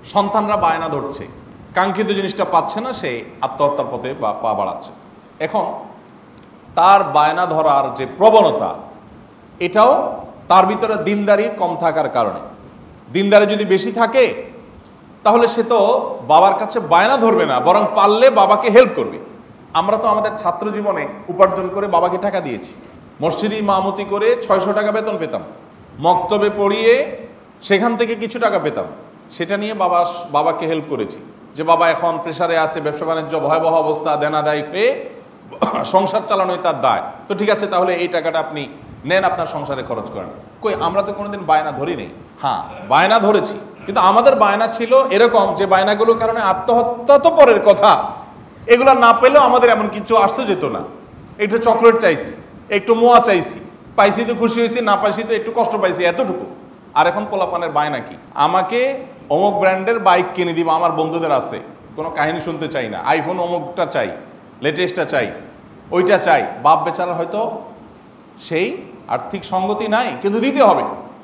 সন্তানরা বায়না ধরছে, কাঙ্ক্ষিত জিনিসটা পাচ্ছে না, সে আত্মহত্যার পথে পা বাড়াচ্ছে। এখন তার বায়না ধরার যে প্রবণতা, এটাও তার ভিতরে দিনদারি কম থাকার কারণে। দিনদারি যদি বেশি থাকে তাহলে সে তো বাবার কাছে বায়না ধরবে না, বরং পারলে বাবাকে হেল্প করবে। আমরা তো আমাদের ছাত্র জীবনে উপার্জন করে বাবাকে টাকা দিয়েছি, মসজিদে ইমামতি করে 600 টাকা বেতন পেতাম, মক্তবে পড়িয়ে সেখান থেকে কিছু টাকা পেতাম, সেটা নিয়ে বাবাকে হেল্প করেছি। যে বাবা এখন প্রেসারে আছে, ব্যবসা বাণিজ্য ভয়াবহ অবস্থা, দেনাদায়ী হয়ে সংসার চালানোই তার দায়, তো ঠিক আছে তাহলে এই টাকাটা আপনি নেন, আপনার সংসারে খরচ করেন। কই, আমরা তো কোনোদিন বায়না ধরি নেই। হ্যাঁ, বায়না ধরেছি, কিন্তু আমাদের বায়না ছিল এরকম যে বায়নাগুলোর কারণে আত্মহত্যা তো পরের কথা, এগুলো না পেলেও আমাদের এমন কিছু আসতে যেত না। একটু চকলেট চাইছি, একটু মোয়া চাইছি, পাইছি তো খুশি হয়েছি, না পাইছি তো একটু কষ্ট পাইছি, এতটুকু। আর এখন পোলাপানের বায়না কি, আমাকে অমুক ব্র্যান্ডের বাইক কিনে দিব, আমার বন্ধুদের আছে, কোনো কাহিনী শুনতে চাই না, আইফোন অমুকটা চাই, লেটেস্টটা চাই, ওইটা চাই। বাপ বেচারা হয়তো সেই আর্থিক সঙ্গতি নাই, কিন্তু দিতে হবে।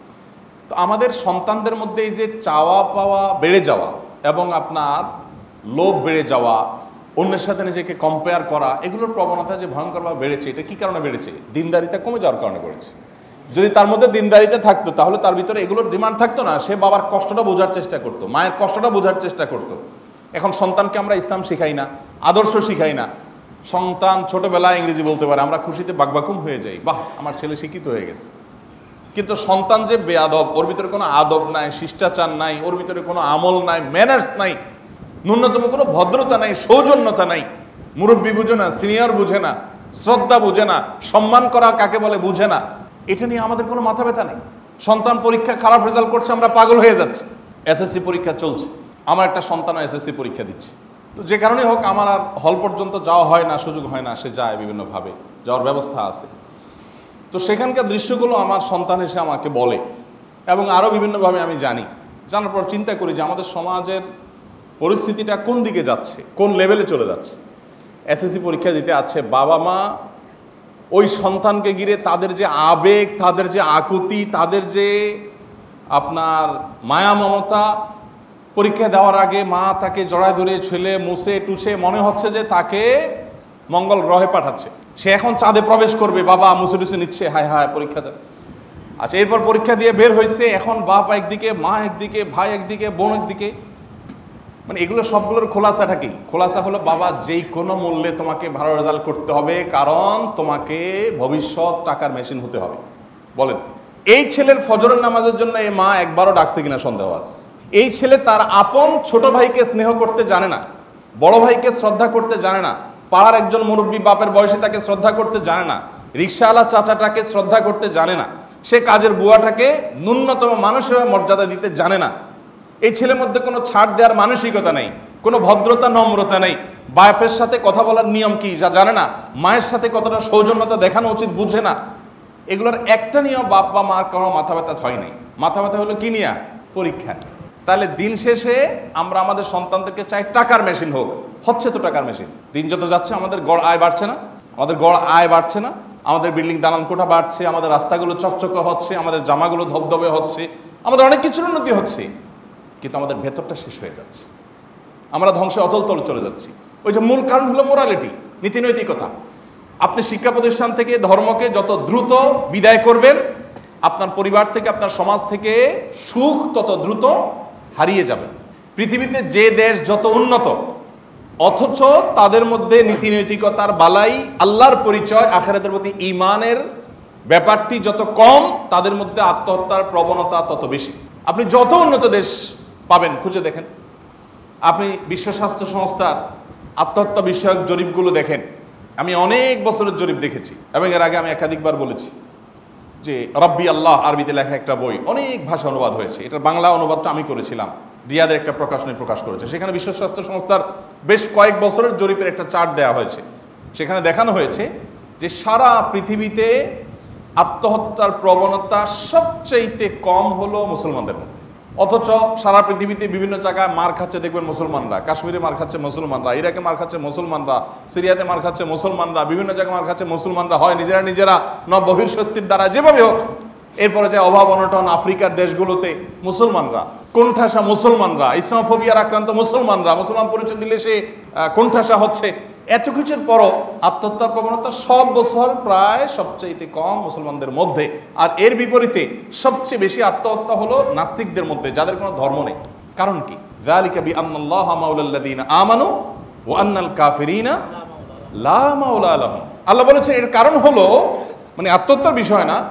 তো আমাদের সন্তানদের মধ্যে এই যে চাওয়া পাওয়া বেড়ে যাওয়া এবং আপনার লোভ বেড়ে যাওয়া, অন্যের সাথে নিজেকে কম্পেয়ার করা, এগুলোর প্রবণতা যে ভয়ঙ্করভাবে বেড়েছে, এটা কি কারণে বেড়েছে? দিনদারিতা কমে যাওয়ার কারণে বেড়েছে। যদি তার মধ্যে দিনদারিতা থাকতো তাহলে তার ভিতরে এগুলোর ডিমান্ড থাকতো না, সে বাবার কষ্টটা বোঝার চেষ্টা করতো, মায়ের কষ্টটা বোঝার চেষ্টা করতো। এখন সন্তানকে আমরা ইসলাম শিখাই না, আদর্শ শিখাই না। সন্তান ছোটবেলায় ইংরেজি বলতে পারে, আমরা খুশিতে বাকবাকুম হয়ে যাই, বাহ আমার ছেলে শিক্ষিত হয়ে গেছে। কিন্তু সন্তান যে বেয়াদব, ওর ভিতরে কোনো আদব নাই, শিষ্টাচার নাই, ওর ভিতরে কোনো আমল নাই, ম্যানার্স নাই, ন্যূনতম কোনো ভদ্রতা নাই, সৌজন্যতা নাই, মুরব্বী বুঝে না, সিনিয়র বুঝে না, শ্রদ্ধা বুঝে না, সম্মান করা কাকে বলে বুঝে না, এটা নিয়ে আমাদের কোনো মাথা ব্যথা নেই। সন্তান পরীক্ষা খারাপ রেজাল্ট করছে, আমরা পাগল হয়ে যাচ্ছি। এসএসসি পরীক্ষা চলছে, আমার একটা সন্তানও এসএসসি পরীক্ষা দিচ্ছে, তো যে কারণেই হোক আমার আর হল পর্যন্ত যাওয়া হয় না, সুযোগ হয় না, সে যায় বিভিন্নভাবে, যাওয়ার ব্যবস্থা আছে। তো সেখানকার দৃশ্যগুলো আমার সন্তান এসে আমাকে বলে, এবং আরও বিভিন্নভাবে আমি জানি। জানার পর চিন্তা করি যে আমাদের সমাজের পরিস্থিতিটা কোন দিকে যাচ্ছে, কোন লেভেলে চলে যাচ্ছে। এসএসসি পরীক্ষা দিতে আছে, বাবা মা ওই সন্তানকে ঘিরে তাদের যে আবেগ, তাদের যে আকুতি, তাদের যে আপনার মায়া মমতা, পরীক্ষা দেওয়ার আগে মা তাকে জড়ায় ধরে ছেলে মুছে টুছে মনে হচ্ছে যে তাকে মঙ্গল গ্রহে পাঠাচ্ছে, সে এখন চাঁদে প্রবেশ করবে, বাবা মুছে টুছে নিচ্ছে, হায় হায় পরীক্ষা। আচ্ছা, এরপর পরীক্ষা দিয়ে বের হয়েছে, এখন বাপ একদিকে, মা একদিকে, ভাই একদিকে, বোন একদিকে, মানে এগুলো সবগুলোর খোলাসাটা কি? খোলাসা হলো বাবা যেই কোনো মূল্যে তোমাকে ভালো রেজাল্ট করতে হবে, কারণ তোমাকে ভবিষ্যৎ টাকার মেশিন হতে হবে। বলেন, এই ছেলের ফজরের নামাজের জন্য এই মা একবারও ডাকছে কিনা সন্দেহ আছে। এই ছেলে তার আপন ছোট ভাইকে স্নেহ করতে জানে না, বড় ভাইকে শ্রদ্ধা করতে জানে না, পাড়ার একজন মুরব্বী বাপের বয়সে তাকে শ্রদ্ধা করতে জানে না, রিকশাওয়ালা চাচাটাকে শ্রদ্ধা করতে জানে না, সে কাজের বুয়াটাকে ন্যূনতম মানুষের মর্যাদা দিতে জানে না। এই ছেলের মধ্যে কোনো ছাড় দেওয়ার মানসিকতা নেই, কোনো ভদ্রতা নম্রতা নেই, বাপের সাথে কথা বলার নিয়ম কি যা জানে না, মায়ের সাথে কতটা সৌজন্যতা দেখানো উচিত বুঝে না। এগুলোর একটা নিয়ম বাপ বা মার কোনো মাথা ব্যথা হয় নাই। মাথা ব্যথা হলো কি নিয়ে? পরীক্ষা। তাহলে দিন শেষে আমরা আমাদের সন্তানদেরকে চাই টাকার মেশিন হোক, হচ্ছে তো টাকার মেশিন। দিন যত যাচ্ছে আমাদের গড় আয় বাড়ছে না, আমাদের গড় আয় বাড়ছে না, আমাদের বিল্ডিং দালান কোঠা বাড়ছে, আমাদের রাস্তাগুলো চকচকে হচ্ছে, আমাদের জামাগুলো ধবধবে হচ্ছে, আমাদের অনেক কিছুর উন্নতি হচ্ছে, কিন্তু আমাদের ভেতরটা শেষ হয়ে যাচ্ছে, আমরা ধ্বংসে অতল তলে চলে যাচ্ছি। ওই যে মূল কারণ হলো মোরালিটি, নীতিনৈতিকতা। আপনি শিক্ষা প্রতিষ্ঠান থেকে ধর্মকে যত দ্রুত বিদায় করবেন, আপনার পরিবার থেকে, আপনার সমাজ থেকে সুখ তত দ্রুত হারিয়ে যাবে। পৃথিবীতে যে দেশ যত উন্নত, অথচ তাদের মধ্যে নীতিনৈতিকতার বালাই, আল্লাহর পরিচয়, আখিরাতের প্রতি ঈমানের ব্যাপারটি যত কম, তাদের মধ্যে আত্মহত্যার প্রবণতা তত বেশি। আপনি যত উন্নত দেশ পাবেন খুঁজে দেখেন, আপনি বিশ্ব স্বাস্থ্য সংস্থার আত্মহত্যা বিষয়ক জরিপগুলো দেখেন। আমি অনেক বছরের জরিপ দেখেছি এবং এর আগে আমি একাধিকবার বলেছি যে রব্বি আল্লাহ আরবিতে লেখা একটা বই, অনেক ভাষা অনুবাদ হয়েছে, এটার বাংলা অনুবাদটা আমি করেছিলাম, রিয়াদের একটা প্রকাশনী প্রকাশ করেছে। সেখানে বিশ্ব স্বাস্থ্য সংস্থার বেশ কয়েক বছরের জরিপের একটা চার্ট দেওয়া হয়েছে। সেখানে দেখানো হয়েছে যে সারা পৃথিবীতে আত্মহত্যার প্রবণতা সবচেয়ে কম হলো মুসলমানদের মধ্যে, অথচ সারা পৃথিবীতে বিভিন্ন জায়গায় মার খাচ্ছে দেখবেন মুসলমানরা। কাশ্মীরে মার খাচ্ছে মুসলমানরা, ইরাকে মার খাচ্ছে মুসলমানরা, সিরিয়াতে মার খাচ্ছে মুসলমানরা, বিভিন্ন জায়গায় মার খাচ্ছে মুসলমানরা, হয় নিজেরা বহির্শক্তির দ্বারা যেভাবে হোক। এরপরে যে অভাব অনটন আফ্রিকার দেশগুলোতে মুসলমানরা, কোণঠাসা মুসলমানরা, ইসলামোফোবিয়ার আক্রান্ত মুসলমানরা, মুসলমান পরিচয় দিলে সে কোণঠাসা হচ্ছে, এত কিছুর পরও আত্মহত্যার প্রবণতা সব বছর প্রায় সবচেয়ে কম মুসলমানদের মধ্যে। আর এর বিপরীতে সবচেয়ে বেশি আত্মহত্যা হলো নাস্তিকদের মধ্যে, যাদের কোনো ধর্ম নেই। কারণ কি? যালিকা বিআন্নাল্লাহা মাওলাল্লাযীনা আমানু ওয়া আন্নাল কাফিরিনা লা মাওলা লাহুম। আল্লাহ বলেছেন এর কারণ হলো, মানে আত্মহত্যার বিষয় না,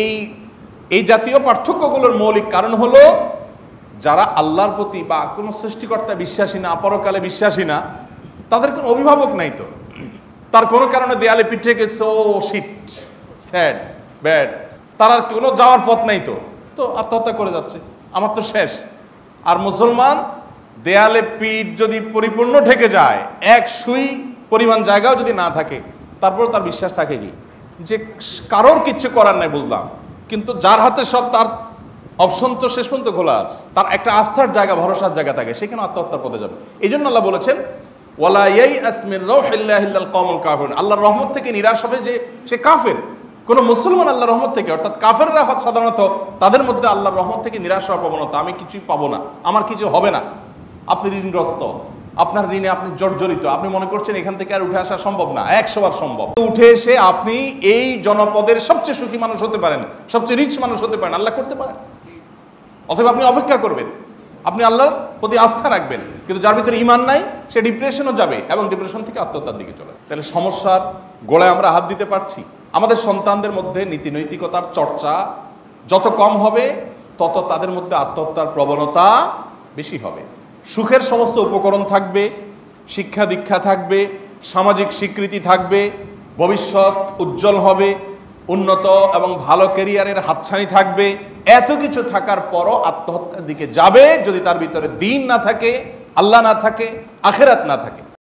এই জাতীয় পার্থক্যগুলোর মৌলিক কারণ হলো যারা আল্লাহর প্রতি বা কোনো সৃষ্টিকর্তা বিশ্বাসী না, পরকালে বিশ্বাসী না, তাদের কোনো অভিভাবক নাই, তো তার কোনো কারণে দেয়ালে পিঠে গেছে, ও শিট, স্যাড, ব্যাড, তার আর কোনো যাওয়ার পথ নাই, তো আত্মহত্যা করে যাচ্ছে, আমার তো শেষ। আর মুসলমান দেয়ালে পিঠ যদি পরিপূর্ণ ঠেকে যায়, এক সুই পরিমাণ জায়গাও যদি না থাকে, তারপর তার বিশ্বাস থাকে কি যে কারোর কিচ্ছু করার নাই, বুঝলাম, কিন্তু যার হাতে সব, তার অপশন তো শেষ পর্যন্ত খোলা আছে, তার একটা আস্থার জায়গা, ভরসার জায়গা থাকে, সেখানে আত্মহত্যার পথে যাবে। এই জন্য আল্লাহ বলেছেন ওয়ালা ইয়াইআস মির রাউহিল্লাহি ইল্লাল কওমুল কাফিরুন, আল্লাহর রহমত থেকে নিরাশ হবে যে সে কাফের। কোন মুসলমান আল্লাহর রহমত থেকে, অর্থাৎ কাফেররা সাধারণত তাদের মধ্যে আল্লাহর রহমত থেকে নিরাশ হওয়ার প্রবণতা, আমি কিছুই পাবো না, আমার কিছু হবে না। আপনি ঋণগ্রস্ত, আপনার ঋণে আপনি জর্জরিত, আপনি মনে করছেন এখান থেকে আর উঠে আসা সম্ভব না, 100 বার সম্ভব। উঠে এসে আপনি এই জনপদের সবচেয়ে সুখী মানুষ হতে পারেন, সবচেয়ে রিচ মানুষ হতে পারেন, আল্লাহ করতে পারেন। অথবা আপনি অপেক্ষা করবেন, আপনি আল্লাহর প্রতি আস্থা রাখবেন, কিন্তু যার ভিতরে ঈমান নাই সে ডিপ্রেশনও যাবে এবং ডিপ্রেশন থেকে আত্মহত্যার দিকে চলে। তাহলে সমস্যার গোড়ায় আমরা হাত দিতে পারছি। আমাদের সন্তানদের মধ্যে নীতি নৈতিকতার চর্চা যত কম হবে, তত তাদের মধ্যে আত্মহত্যার প্রবণতা বেশি হবে। সুখের সমস্ত উপকরণ থাকবে, শিক্ষা দীক্ষা থাকবে, সামাজিক স্বীকৃতি থাকবে, ভবিষ্যৎ উজ্জ্বল হবে, উন্নত এবং ভালো ক্যারিয়ারের হাতছানি থাকবে, এত কিছু থাকার পরও আত্মহত্যার দিকে যাবে যদি তার ভিতরে দ্বীন না থাকে, আল্লাহ না থাকে, আখিরাত না থাকে।